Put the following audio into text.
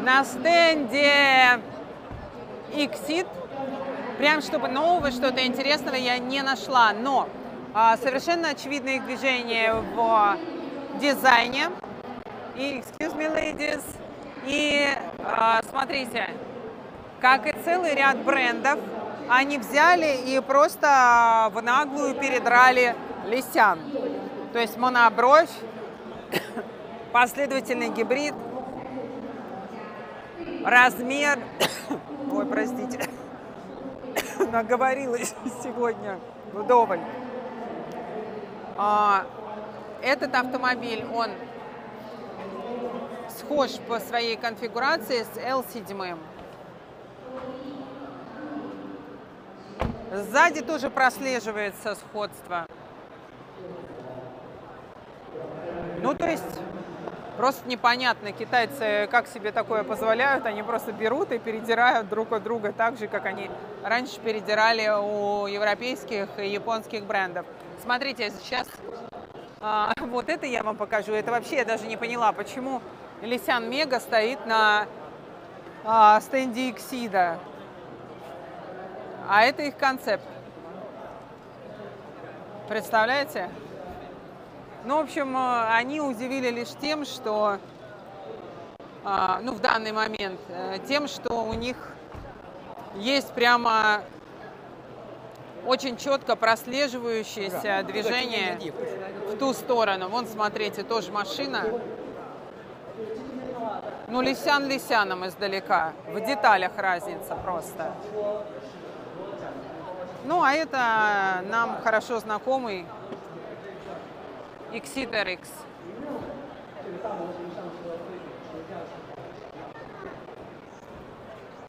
На стенде Exit, прям чтобы нового, что-то интересного я не нашла, но совершенно очевидно их движение в дизайне. И, excuse me, ladies, и смотрите, как и целый ряд брендов, они взяли и просто в наглую передрали Лисян. То есть монобровь, последовательный гибрид, размер, ой, простите, наговорилась сегодня вдоволь. Этот автомобиль, он схож по своей конфигурации с L7. Сзади тоже прослеживается сходство. Ну, то есть, просто непонятно, китайцы как себе такое позволяют, они просто берут и передирают друг от друга так же, как они раньше передирали у европейских и японских брендов. Смотрите, сейчас вот это я вам покажу. Это вообще я даже не поняла, почему Лисян Мега стоит на стенде Exida. А это их концепт. Представляете? Ну, в общем, они удивили лишь тем, что, ну, в данный момент, тем, что у них есть прямо очень четко прослеживающееся движение в ту сторону. Вон, смотрите, тоже машина. Ну, Лисян Лисяном издалека. В деталях разница просто. Ну, а это нам хорошо знакомый Exit RX.